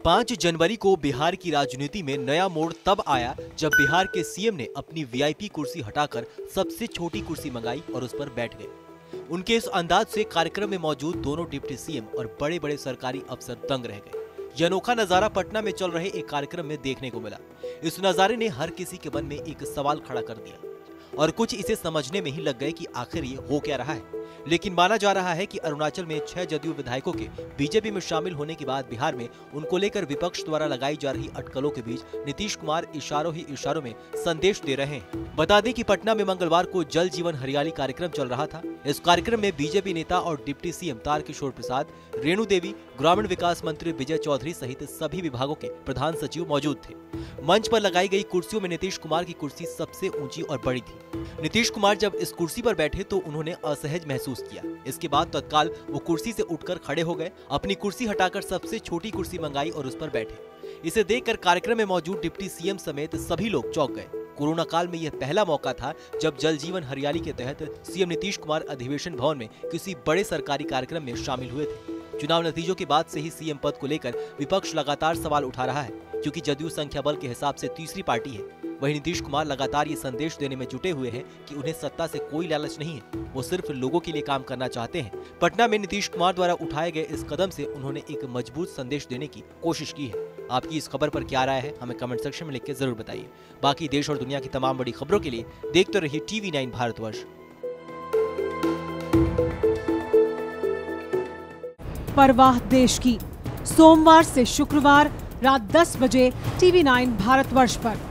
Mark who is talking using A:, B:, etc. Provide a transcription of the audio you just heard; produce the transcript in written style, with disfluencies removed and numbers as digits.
A: 5 जनवरी को बिहार की राजनीति में नया मोड़ तब आया जब बिहार के सीएम ने अपनी वीआईपी कुर्सी हटाकर सबसे छोटी कुर्सी मंगाई और उस पर बैठ गए। उनके इस अंदाज से कार्यक्रम में मौजूद दोनों डिप्टी सीएम और बड़े बड़े सरकारी अफसर दंग रह गए। यह अनोखा नजारा पटना में चल रहे एक कार्यक्रम में देखने को मिला। इस नजारे ने हर किसी के मन में एक सवाल खड़ा कर दिया और कुछ इसे समझने में ही लग गए कि आखिर ये हो क्या रहा है। लेकिन माना जा रहा है कि अरुणाचल में 6 जदयू विधायकों के बीजेपी में शामिल होने के बाद बिहार में उनको लेकर विपक्ष द्वारा लगाई जा रही अटकलों के बीच नीतीश कुमार इशारों ही इशारों में संदेश दे रहे हैं। बता दें कि पटना में मंगलवार को जल जीवन हरियाली कार्यक्रम चल रहा था। इस कार्यक्रम में बीजेपी नेता और डिप्टी सीएम तारकिशोर प्रसाद, रेणु देवी, ग्रामीण विकास मंत्री विजय चौधरी सहित सभी विभागों के प्रधान सचिव मौजूद थे। मंच पर लगाई गई कुर्सियों में नीतीश कुमार की कुर्सी सबसे ऊंची और बड़ी थी। नीतीश कुमार जब इस कुर्सी पर बैठे तो उन्होंने असहज महसूस किया। इसके बाद तत्काल वो कुर्सी से उठकर खड़े हो गए, अपनी कुर्सी हटाकर सबसे छोटी कुर्सी मंगाई और उस पर बैठे। इसे देखकर कार्यक्रम में मौजूद डिप्टी सीएम समेत सभी लोग चौंक गए। कोरोना काल में यह पहला मौका था जब जल जीवन हरियाली के तहत सीएम नीतीश कुमार अधिवेशन भवन में किसी बड़े सरकारी कार्यक्रम में शामिल हुए थे। चुनाव नतीजों के बाद से ही सीएम पद को लेकर विपक्ष लगातार सवाल उठा रहा है, क्योंकि जदयू संख्या बल के हिसाब से तीसरी पार्टी है। वहीं नीतीश कुमार लगातार ये संदेश देने में जुटे हुए हैं कि उन्हें सत्ता से कोई लालच नहीं है, वो सिर्फ लोगों के लिए काम करना चाहते हैं। पटना में नीतीश कुमार द्वारा उठाए गए इस कदम से उन्होंने एक मजबूत संदेश देने की कोशिश की है। आपकी इस खबर पर क्या राय है, हमें कमेंट सेक्शन में लिख के जरूर बताइए। बाकी देश और दुनिया की तमाम बड़ी खबरों के लिए देखते रहिए TV9 भारतवर्ष।
B: परवाह देश की, सोमवार से शुक्रवार रात 10 बजे TV9 भारतवर्ष पर।